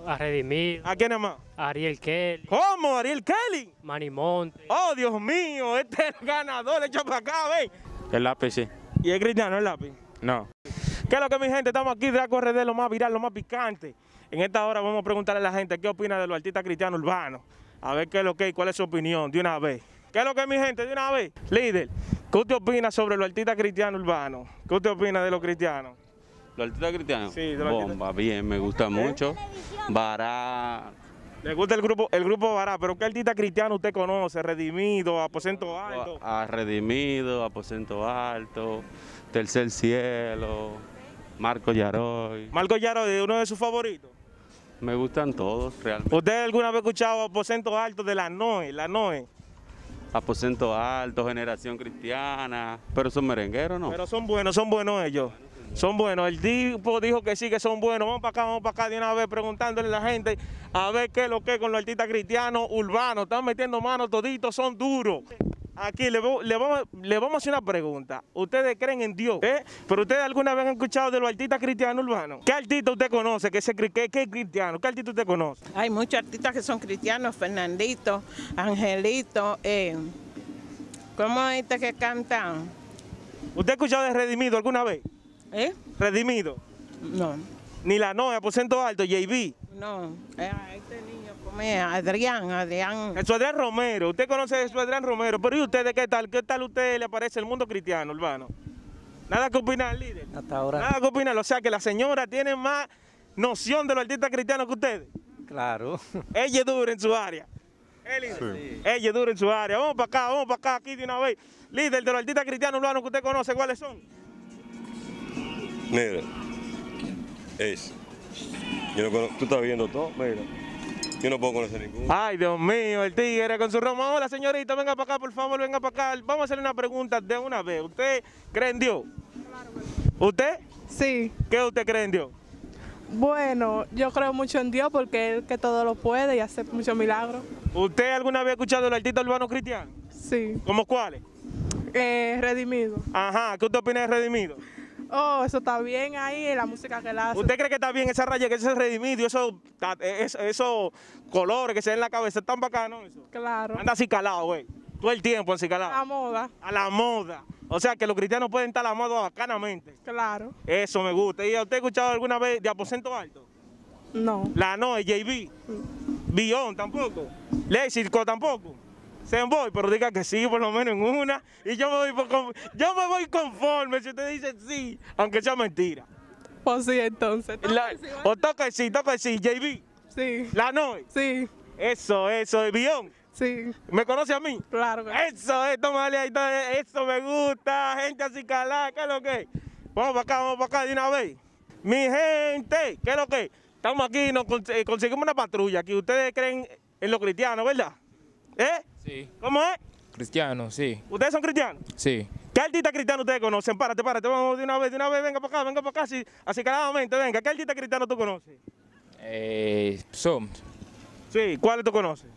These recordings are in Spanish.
A Redimido, ¿A quién más? a Ariel Kelly, ¿Cómo? ¿Ariel Kelly? Manny Monte. Oh, Dios mío, este es el ganador, echa para acá, ven. El lápiz, sí. ¿Y es cristiano el lápiz? No. ¿Qué es lo que mi gente? Estamos aquí de correr lo más viral, lo más picante. En esta hora vamos a preguntarle a la gente qué opina de los artistas cristianos urbanos. A ver qué es lo que y cuál es su opinión de una vez. ¿Qué es lo que mi gente? De una vez. Líder, ¿qué usted opina sobre los artistas cristianos urbanos? ¿Qué usted opina de los cristianos? ¿Los artistas cristianos? Sí, de los Bomba, bien, me gusta mucho. Bará. ¿Le gusta el grupo Bará? ¿Pero qué artista cristiano usted conoce? Redimido, Aposento Alto. A Redimido, Aposento Alto, Tercer Cielo, Marco Yaroy. Marco Yaroy, uno de sus favoritos. Me gustan todos, realmente. ¿Usted alguna vez ha escuchado Aposento Alto de la Noe? La Noe. Aposento Alto, Generación Cristiana, pero son merengueros, ¿no? Pero son buenos ellos. Son buenos. El tipo dijo que sí, que son buenos. Vamos para acá de una vez preguntándole a la gente a ver qué es lo que es con los artistas cristianos urbanos. Están metiendo manos toditos, son duros. Aquí le vamos a hacer una pregunta. ¿Ustedes creen en Dios? ¿Pero ustedes alguna vez han escuchado de los artistas cristianos urbanos? ¿Qué artista usted conoce que es cristiano? ¿Qué artista usted conoce? Hay muchos artistas que son cristianos, Fernandito, Angelito, ¿cómo es este que cantan? ¿Usted ha escuchado de Redimido alguna vez? Redimido. No, Ni la Noe, Aposento Alto, JB. no, este niño, ¿cómo es? Adrián. El Adrián Romero. ¿Usted conoce a Adrián Romero? Pero ¿y ustedes qué tal? ¿Qué tal a usted le parece el mundo cristiano urbano? Nada que opinar, líder. Hasta ahora. Nada que opinar. O sea que la señora tiene más noción de los artistas cristianos que ustedes. Claro. Ella es dura en su área. Líder. Sí. Ella es dura en su área. Vamos para acá, aquí de una vez. Líder de los artistas cristianos urbanos que usted conoce, ¿cuáles son? Mira, yo no conozco, tú estás viendo todo, mira, yo no puedo conocer ninguno. Ay, Dios mío, el tigre con su Roma. Hola, señorita, venga para acá, por favor, venga para acá. Vamos a hacerle una pregunta de una vez. ¿Usted cree en Dios? ¿Usted? Sí. ¿Qué usted cree en Dios? Bueno, yo creo mucho en Dios porque Él que todo lo puede y hace muchos milagros. ¿Usted alguna vez ha escuchado de los artistas urbanos cristianos? Sí. ¿Cómo cuáles? Redimido. Ajá, ¿qué usted opina de Redimido? Oh, eso está bien ahí en la música que él hace. ¿Usted cree que está bien esa raya, que ese es Redimido, esos colores que se ven en la cabeza, están bacanos eso? Claro. Anda así calado, güey. Todo el tiempo así calado. A la moda. A la moda. O sea que los cristianos pueden estar a la moda bacanamente. Claro. Eso me gusta. ¿Y usted ha escuchado alguna vez de Aposento Alto? No. La Noe, JB. Bion tampoco. Léxico tampoco. Semboy, pero diga que sí, por lo menos en una. Y yo me voy conforme si usted dice sí, aunque sea mentira. Pues sí, entonces. O toca sí, JB. Sí. La Noe. Sí. Eso, Bion. Sí. ¿Me conoce a mí? Claro. Eso, tómale ahí, eso me gusta, gente así calada, ¿qué es lo que? Vamos para acá de una vez. Mi gente, ¿qué es lo que? Estamos aquí, nos conseguimos una patrulla aquí. Ustedes creen en los cristianos, ¿verdad? Sí. ¿Cómo es? Cristiano, sí. ¿Ustedes son cristianos? Sí. ¿Qué artista cristiano ustedes conocen? Párate, vamos de una vez, venga para acá, así caladamente, venga. ¿Qué artista cristiano tú conoces? Som. Sí, ¿cuáles tú conoces?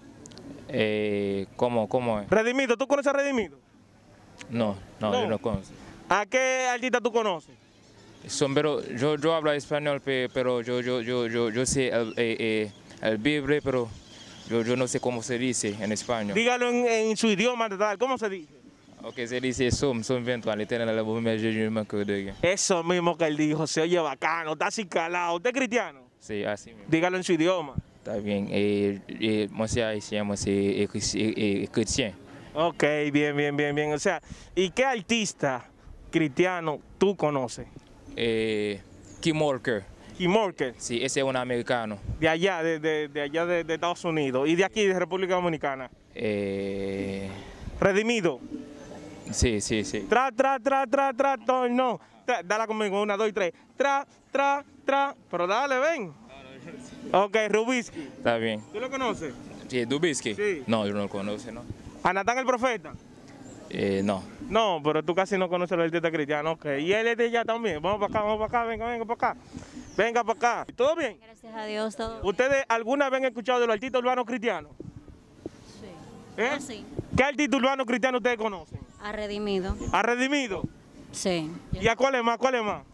¿Cómo es? Redimido, ¿tú conoces a Redimido? No, yo no conozco. ¿A qué artista tú conoces? Pero yo hablo español, pero yo sé el Biblia, pero yo no sé cómo se dice en español. Dígalo en su idioma natal, ¿cómo se dice? Ok, se dice som 21, l'éternel la boue de Eso mismo que él dijo, se oye bacano, está así calado. ¿Usted es cristiano? Sí, así mismo. Dígalo en su idioma. Está bien, moi c'est haïtien, moi c'est chrétien. Ok, bien. O sea, ¿y qué artista cristiano tú conoces? Kim Walker. Kim Walker. Sí, ese es un americano. De allá, de Estados Unidos. ¿Y de aquí, de República Dominicana? Redimido. Sí. Tra, no. Dale conmigo, 1, 2, 3. Tra. Pero dale, ven. Ok, Rubinsky. Está bien. ¿Tú lo conoces? Sí, Dubisky. Sí. No, yo no lo conozco, ¿no? ¿A Natán el Profeta? No. No, pero tú casi no conoces a los artistas cristianos. Ok, y él es de allá también. Vamos para acá, venga para acá. Venga para acá. ¿Todo bien? Gracias a Dios, todo bien. ¿Ustedes alguna vez han escuchado de los artistas urbanos cristianos? Sí. Sí. ¿Qué artista urbano cristiano ustedes conocen? A Redimido. ¿A Redimido? Sí. ¿Y a cuál es más?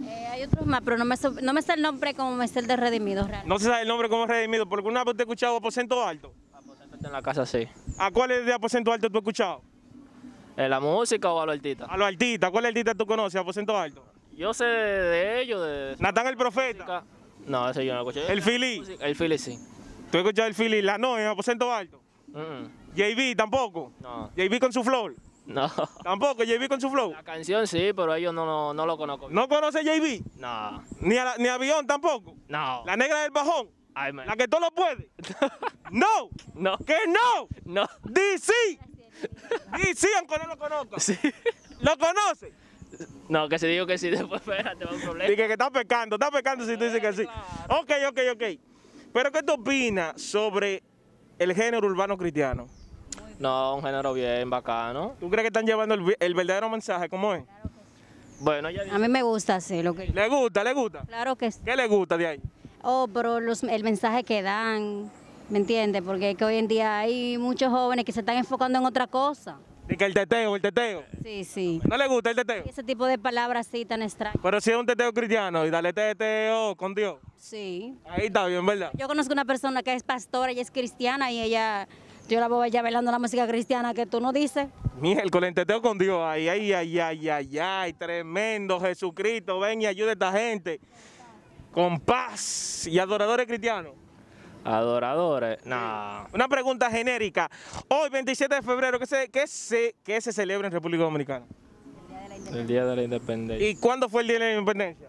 Hay otros más, pero no me sé el nombre como me sé el de Redimido. Realmente. No se sabe el nombre como redimido, porque una vez te he escuchado aposento alto. En la casa sí. ¿A cuál es de aposento alto tú has escuchado? ¿En la música o a los artistas? A los artistas. ¿Cuál artista tú conoces, aposento alto? Yo sé de ellos, de... Natán el Profeta. música. No, ese yo no lo escuché. El Philly. El Philly sí. ¿Tú has escuchado el Philly? La Noe, aposento alto. JB tampoco. No. JB con su flor. No. Tampoco, JB con su flow. La canción sí, pero ellos no lo conozco. ¿No conoce JB? No. Ni Avión tampoco. No. La negra del bajón. Ay, man. La que todo lo puede. No. No. Que no. No. DC. DC, aunque no lo conozco. Sí. ¿Lo conoce? No, que si digo que sí, después espérate, va a un problema. Dije que está pecando si tú dices que sí. Ok. Pero ¿qué tú opinas sobre el género urbano cristiano? No, un género bien bacano. ¿Tú crees que están llevando el verdadero mensaje? ¿Cómo es? Bueno, ya A mí me gusta así lo que... ¿Le gusta? Claro que sí. ¿Qué le gusta de ahí? Oh, pero el mensaje que dan, ¿me entiendes? Porque es que hoy en día hay muchos jóvenes que se están enfocando en otra cosa. De que el teteo. Sí, sí. ¿No le gusta el teteo? Ese tipo de palabras así tan extrañas. Pero si es un teteo cristiano y dale teteo con Dios. Sí. Ahí está bien, ¿verdad? Yo conozco una persona que es pastora, ella es cristiana y yo la veo allá bailando la música cristiana que tú no dices. Miércoles, el teteo con Dios. Ay, tremendo Jesucristo. Ven y ayuda a esta gente. Con paz. ¿Y adoradores cristianos? Adoradores, no. Una pregunta genérica. Hoy, 27 de febrero, ¿qué se celebra en República Dominicana? El Día de la Independencia. ¿Y cuándo fue el Día de la Independencia?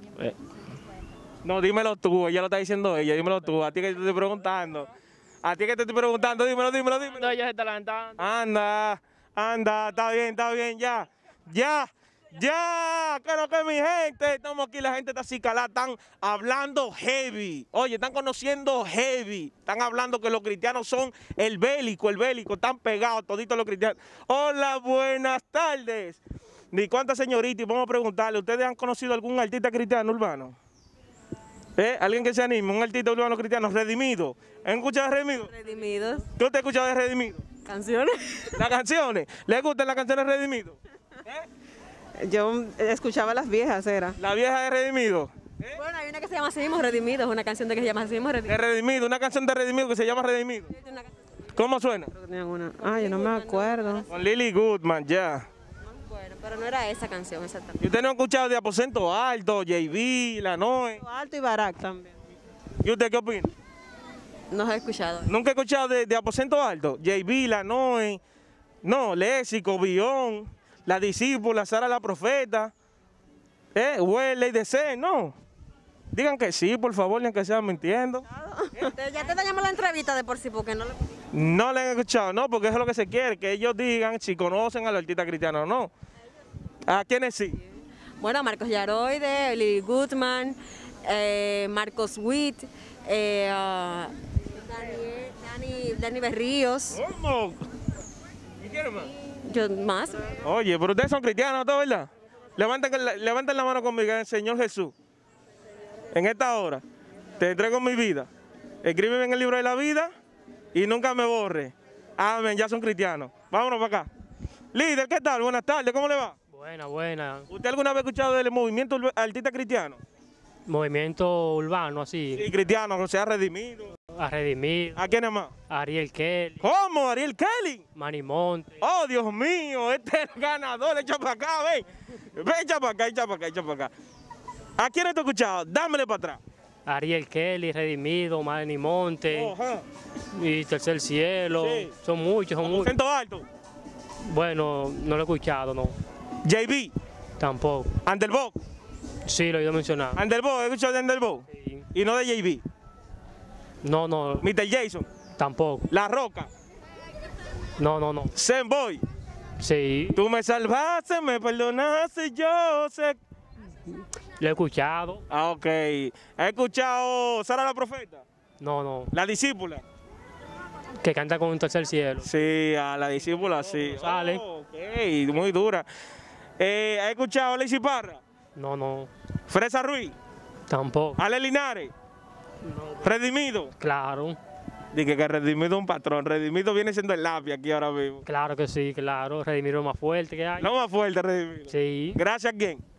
No, dímelo tú, ella lo está diciendo ella, dímelo tú. A ti que te estoy preguntando. Dímelo. No, ya se está levantando. Anda, está bien, ya, que mi gente, estamos aquí, la gente está así calada, están hablando heavy, oye, están conociendo heavy, están hablando que los cristianos son el bélico, están pegados toditos los cristianos. Hola, buenas tardes. Ni cuántas señoritas, vamos a preguntarle, ¿ustedes han conocido algún artista cristiano urbano? ¿Alguien que se anime? Un artista urbano cristiano, Redimido. ¿Han escuchado de Redimido? Redimidos. ¿Qué usted ha escuchado de Redimido? Canciones. ¿Las canciones? ¿Le gustan las canciones de Redimido? Yo escuchaba las viejas, era. ¿La vieja de Redimido? Bueno, hay una que se llama Así mismo Redimidos, una canción de que se llama Así mismo De Redimidos. Redimido, una canción de Redimido que se llama Redimido. ¿Cómo suena? Ay, yo no me acuerdo. Con Lily Goodman, ya. Bueno, pero no era esa canción exactamente. ¿Y usted no ha escuchado de Aposento Alto, JB, La Noe? Alto y Barack también. ¿Y usted qué opina? No he escuchado. ¿Nunca he escuchado de Aposento Alto? JB, La Noe, no, Léxico, Bión, La Discípula, Sara la Profeta, Huele y DC, no. Digan que sí, por favor, ni aunque sean mintiendo. Ya te dañamos la entrevista de por sí, porque no le... No le han escuchado, no, porque eso es lo que se quiere, que ellos digan si conocen a los artistas cristianos o no. ¿A quiénes sí? Bueno, Marcos Yaroide, Lily Goodman, Marcos Witt, Dani Berríos. ¿Cómo? ¿Y quién más? Yo más. Oye, pero ustedes son cristianos, ¿todo verdad? Levanten la mano conmigo, Señor Jesús. En esta hora, te entrego mi vida. Escríbeme en el libro de la vida y nunca me borre. Amén, ya son cristianos. Vámonos para acá. Líder, ¿qué tal? Buenas tardes, ¿cómo le va? Buena. ¿Usted alguna vez ha escuchado del movimiento artista cristiano? Movimiento urbano, así. Sí, cristiano, que sea redimido. A Redimido. ¿A quién es más? Ariel Kelly. ¿Cómo? ¿Ariel Kelly? Manny Monte. Oh, Dios mío, este es el ganador. Echa para acá, ven. Ven, echa para acá. ¿A quién te has escuchado? Dámele para atrás. Ariel Kelly, Redimido, Manny Monte. Y Tercer Cielo. Sí. Son muchos. Aposento Alto. Bueno, no lo he escuchado, no. JB. Tampoco. Anderbo. Sí, lo he oído mencionar. Anderbo, ¿he escuchado de Anderbo? Sí. Y no de JB. No. Mr. Jason. Tampoco. La Roca. No. Zenboy. Sí. Tú me salvaste, me perdonaste, yo sé. Lo he escuchado. Ah, ok. ¿Has escuchado Sara la Profeta? No. La Discípula. Que canta con un Tercer Cielo. Sí, a la Discípula, sí. Sale. Oh, ok, muy dura. ¿Has escuchado a Lacey Parra? No. Fresa Ruiz. Tampoco. Ale Linares. Redimido. Claro. Dije que Redimido es un patrón. Redimido viene siendo el lápiz aquí ahora mismo. Claro que sí, claro. Redimido es más fuerte que hay. No más fuerte, Redimido. Sí. Gracias a quién.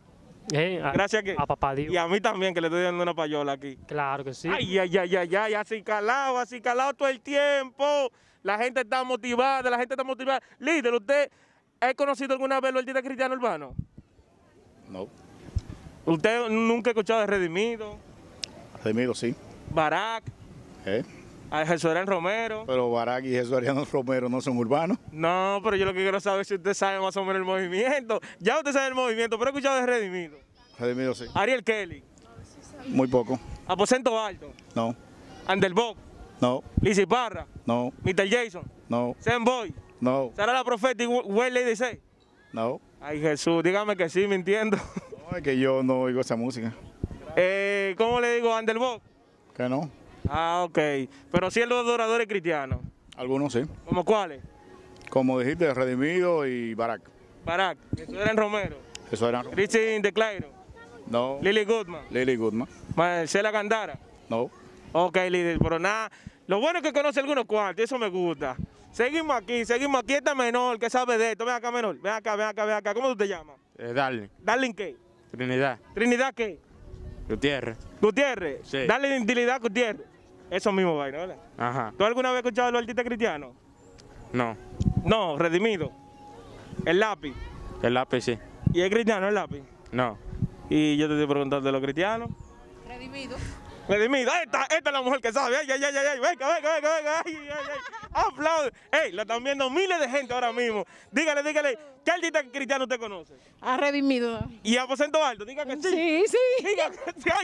Gracias a papá Dios. Y a mí también, que le estoy dando una payola aquí. Claro que sí. Ay, así calado todo el tiempo. La gente está motivada, Líder, ¿usted ha conocido alguna vez los artistas cristianos urbanos? No. ¿Usted nunca ha escuchado de Redimido? Redimido, sí. Barak. A Jesuarián Romero. Pero Barak y Jesuarián Romero no son urbanos. No, pero yo lo que quiero saber es si usted sabe más o menos el movimiento. Ya usted sabe el movimiento, pero he escuchado de Redimido. Redimido, sí. Ariel Kelly. Muy poco. Aposento Alto. No. Anderbox. No. Lizzy Parra. No. Mr. Jason. No. Zen Boy. No. Sara la Profeta y Well Lady C. No. Ay, Jesús, dígame que sí, mintiendo. No, es que yo no oigo esa música. ¿Cómo le digo? Anderbox. Que no. Ah, ok. Pero sí los adoradores cristianos. Algunos sí. ¿Cómo cuáles? Como dijiste, Redimido y Barak. Barak. Jesuarián Romero. Jesuarián Romero. Christine De Clairo. No. Lily Goodman. Lily Goodman. Marcela Gandara. No. Ok, líder, pero nada. Lo bueno es que conoce algunos cuantos, eso me gusta. Seguimos aquí. Esta menor que sabe de esto. Ven acá, menor. Ven acá. ¿Cómo tú te llamas? Darling. ¿Darling qué? Trinidad. ¿Trinidad qué? Gutiérrez. ¿Gutiérrez? Sí. Darling Trinidad Gutiérrez. Eso mismo vaina, ¿verdad? Ajá. ¿Tú alguna vez has escuchado a los artistas cristianos? No. No, Redimido. El lápiz. El lápiz sí. ¿Y es cristiano el lápiz? No. Y yo te estoy preguntando de los cristianos. Redimido. Redimido. Esta es la mujer que sabe. Ay. Venga. Ay. Aplaude. Ey, lo están viendo miles de gente ahora mismo. Dígale. ¿Qué artista cristiano usted conoce? A Redimido. ¿Y Aposento Alto? Diga que sí. Sí. Diga que sí.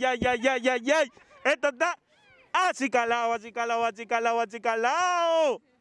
Ay. Esto está así calado.